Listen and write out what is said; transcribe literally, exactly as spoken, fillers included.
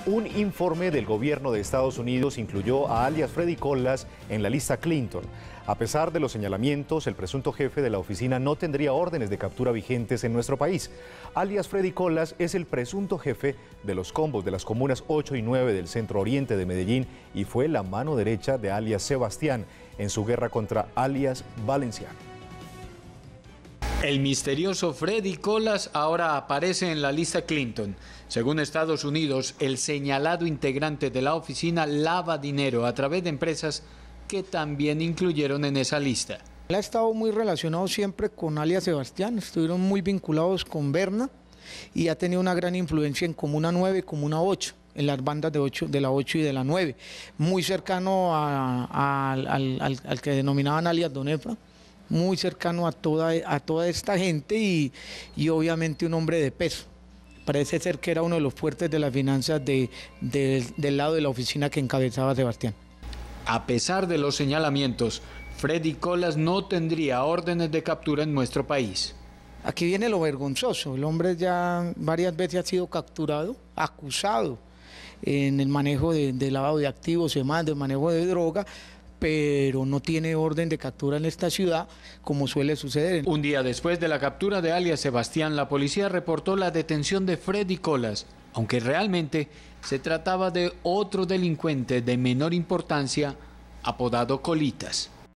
Un informe del gobierno de Estados Unidos incluyó a alias Freddy Colas en la lista Clinton. A pesar de los señalamientos, el presunto jefe de la oficina no tendría órdenes de captura vigentes en nuestro país. Alias Freddy Colas es el presunto jefe de los combos de las comunas ocho y nueve del centro oriente de Medellín y fue la mano derecha de alias Sebastián en su guerra contra alias Valenciano. El misterioso Freddy Colas ahora aparece en la lista Clinton. Según Estados Unidos, el señalado integrante de la oficina lava dinero a través de empresas que también incluyeron en esa lista. Él ha estado muy relacionado siempre con alias Sebastián, estuvieron muy vinculados con Berna y ha tenido una gran influencia en Comuna nueve y Comuna ocho, en las bandas de, ocho, de la ocho y de la nueve, muy cercano a, a, al, al, al que denominaban alias Don Efra, muy cercano a toda, a toda esta gente y, y obviamente un hombre de peso. Parece ser que era uno de los fuertes de las finanzas de, de, del lado de la oficina que encabezaba Sebastián. A pesar de los señalamientos, Freddy Colas no tendría órdenes de captura en nuestro país. Aquí viene lo vergonzoso, el hombre ya varias veces ha sido capturado, acusado en el manejo de, de lavado de activos y demás, de manejo de droga, pero no tiene orden de captura en esta ciudad, como suele suceder. Un día después de la captura de alias Sebastián, la policía reportó la detención de Freddy Colas, aunque realmente se trataba de otro delincuente de menor importancia, apodado Colitas.